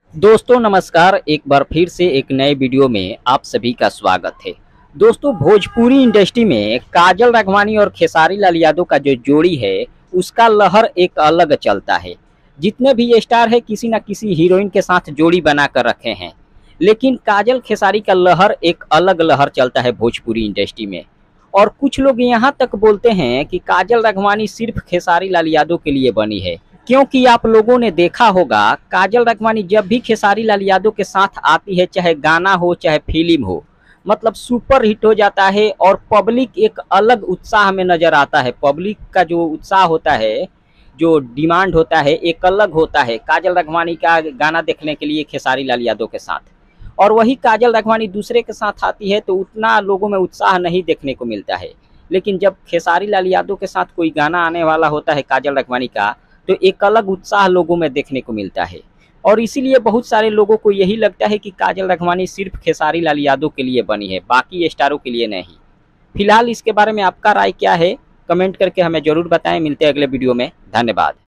दोस्तों नमस्कार। एक बार फिर से एक नए वीडियो में आप सभी का स्वागत है। दोस्तों भोजपुरी इंडस्ट्री में काजल राघवानी और खेसारी लाल यादव का जो जोड़ी है उसका लहर एक अलग चलता है। जितने भी ये स्टार है किसी न किसी हीरोइन के साथ जोड़ी बना कर रखे हैं, लेकिन काजल खेसारी का लहर एक अलग लहर चलता है भोजपुरी इंडस्ट्री में। और कुछ लोग यहाँ तक बोलते हैं कि काजल राघवानी सिर्फ खेसारी लाल यादव के लिए बनी है, क्योंकि आप लोगों ने देखा होगा काजल राघवानी जब भी खेसारी लाल यादव के साथ आती है, चाहे गाना हो चाहे फिल्म हो, मतलब सुपर हिट हो जाता है और पब्लिक एक अलग उत्साह में नजर आता है। पब्लिक का जो उत्साह होता है, जो डिमांड होता है, एक अलग होता है काजल राघवानी का गाना देखने के लिए खेसारी लाल यादव के साथ। और वही काजल राघवानी दूसरे के साथ आती है तो उतना लोगों में उत्साह नहीं देखने को मिलता है। लेकिन जब खेसारी लाल यादव के साथ कोई गाना आने वाला होता है काजल राघवानी का, तो एक अलग उत्साह लोगों में देखने को मिलता है। और इसीलिए बहुत सारे लोगों को यही लगता है कि काजल राघवानी सिर्फ खेसारी लाल यादव के लिए बनी है, बाकी स्टारों के लिए नहीं। फिलहाल इसके बारे में आपका राय क्या है, कमेंट करके हमें जरूर बताएं। मिलते हैं अगले वीडियो में। धन्यवाद।